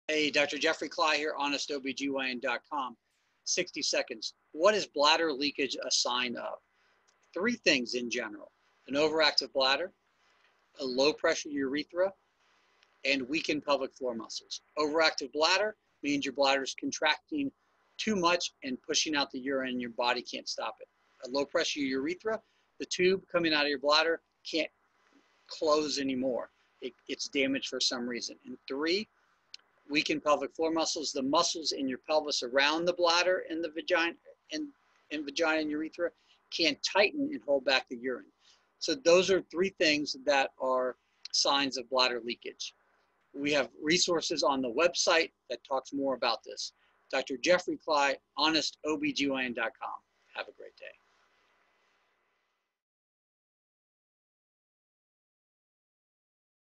Hey, Dr. Jeffrey Cly here, HonestOBGyn.com. 60 seconds. What is bladder leakage a sign of? Three things in general: an overactive bladder, a low pressure urethra, and weakened pelvic floor muscles. Overactive bladder means your bladder is contracting too much and pushing out the urine and your body can't stop it. A low pressure urethra, the tube coming out of your bladder can't close anymore. It's damaged for some reason. And three, weakened pelvic floor muscles, the muscles in your pelvis around the bladder and the vagina and urethra can't tighten and hold back the urine. So those are three things that are signs of bladder leakage. We have resources on the website that talks more about this. Dr. Jeffrey Cly, HonestOBGyn.com. Have a great day.